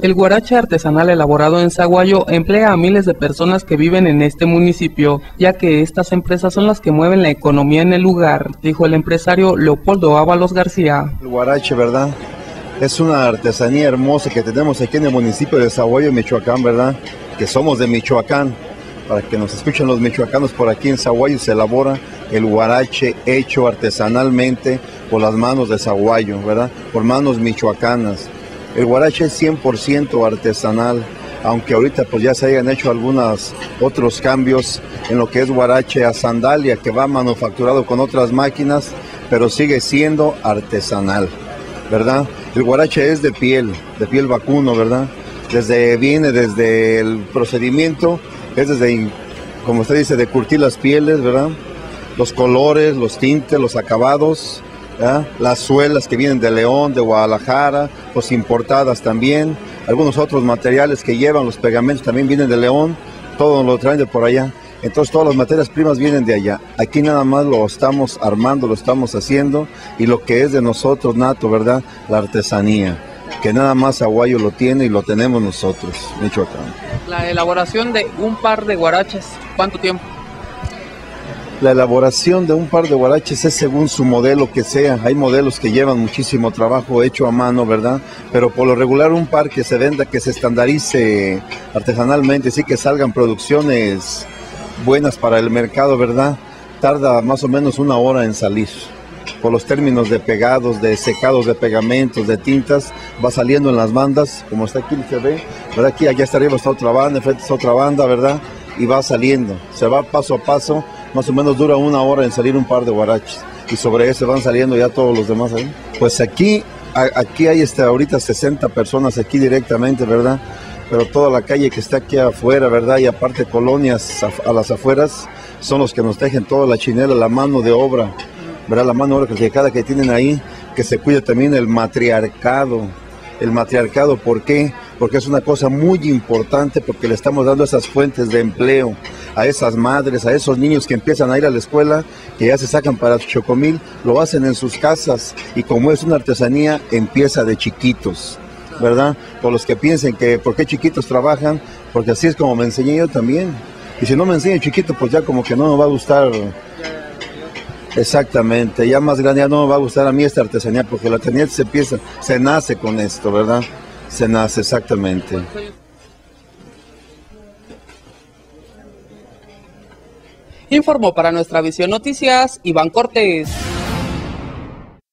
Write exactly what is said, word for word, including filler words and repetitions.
El guarache artesanal elaborado en Zaguayo emplea a miles de personas que viven en este municipio, ya que estas empresas son las que mueven la economía en el lugar, dijo el empresario Leopoldo Ábalos García. El guarache, ¿verdad? Es una artesanía hermosa que tenemos aquí en el municipio de Zaguayo, Michoacán, ¿verdad? Que somos de Michoacán. Para que nos escuchen los michoacanos, por aquí en Zaguayo se elabora el guarache hecho artesanalmente por las manos de Zaguayo, ¿verdad? Por manos michoacanas. El guarache es cien por ciento artesanal, aunque ahorita pues ya se hayan hecho algunos otros cambios en lo que es guarache a sandalia, que va manufacturado con otras máquinas, pero sigue siendo artesanal, ¿verdad? El guarache es de piel, de piel vacuno, ¿verdad? Desde, viene desde el procedimiento, es desde, como usted dice, de curtir las pieles, ¿verdad? Los colores, los tintes, los acabados, ¿verdad? Las suelas que vienen de León, de Guadalajara, pues importadas también, algunos otros materiales que llevan, los pegamentos también vienen de León, todo lo traen de por allá, entonces todas las materias primas vienen de allá. Aquí nada más lo estamos armando, lo estamos haciendo, y lo que es de nosotros nato, ¿verdad? La artesanía, que nada más Zaguayo lo tiene y lo tenemos nosotros, Michoacán. La elaboración de un par de guaraches, ¿cuánto tiempo? La elaboración de un par de guaraches es según su modelo que sea. Hay modelos que llevan muchísimo trabajo hecho a mano, ¿verdad? Pero por lo regular un par que se venda, que se estandarice artesanalmente, sí, que salgan producciones buenas para el mercado, ¿verdad? Tarda más o menos una hora en salir. Por los términos de pegados, de secados de pegamentos, de tintas, va saliendo en las bandas, como está aquí se ve, ¿verdad? Aquí allá está arriba está otra banda, enfrente está otra banda, ¿verdad? Y va saliendo, se va paso a paso. Más o menos dura una hora en salir un par de guaraches, y sobre eso van saliendo ya todos los demás ahí. Pues aquí, a, aquí hay este, ahorita sesenta personas aquí directamente, ¿verdad? Pero toda la calle que está aquí afuera, ¿verdad? Y aparte colonias a, a las afueras, son los que nos tejen toda la chinela, la mano de obra, ¿verdad? La mano de obra calificada que tienen ahí, que se cuida también el matriarcado. El matriarcado, ¿por qué? Porque es una cosa muy importante, porque le estamos dando esas fuentes de empleo a esas madres, a esos niños que empiezan a ir a la escuela, que ya se sacan para su chocomil, lo hacen en sus casas, y como es una artesanía, empieza de chiquitos, ¿verdad? Por los que piensen que, ¿por qué chiquitos trabajan? Porque así es como me enseñé yo también, y si no me enseño chiquito, pues ya como que no me va a gustar. Exactamente, ya más grande ya no me va a gustar a mí esta artesanía, porque la artesanía se empieza, se nace con esto, ¿verdad? Se nace, exactamente. Informó para Nuestra Visión Noticias, Iván Cortés.